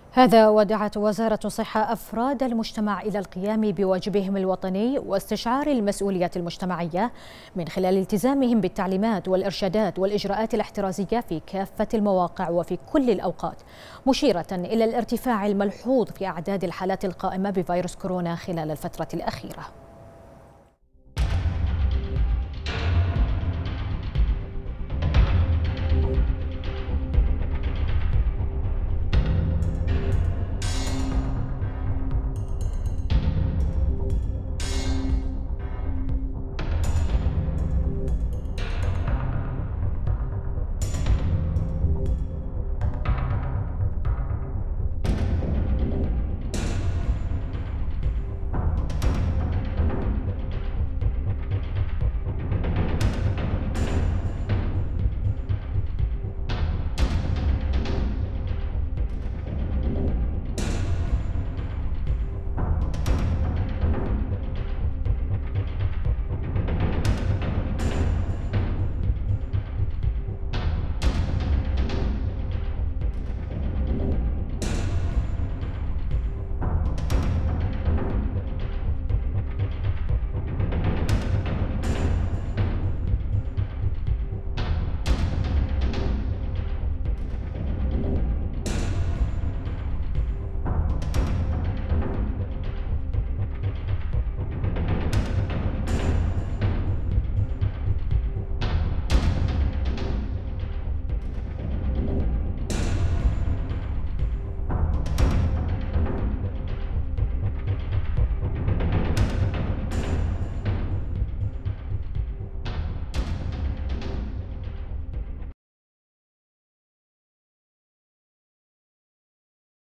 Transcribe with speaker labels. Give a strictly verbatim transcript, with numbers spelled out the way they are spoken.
Speaker 1: هذا ودعت وزارة الصحة أفراد المجتمع إلى القيام بواجبهم الوطني واستشعار المسؤولية المجتمعية من خلال التزامهم بالتعليمات والإرشادات والإجراءات الاحترازية في كافة المواقع وفي كل الأوقات، مشيرة إلى الارتفاع الملحوظ في أعداد الحالات القائمة بفيروس كورونا خلال الفترة الأخيرة.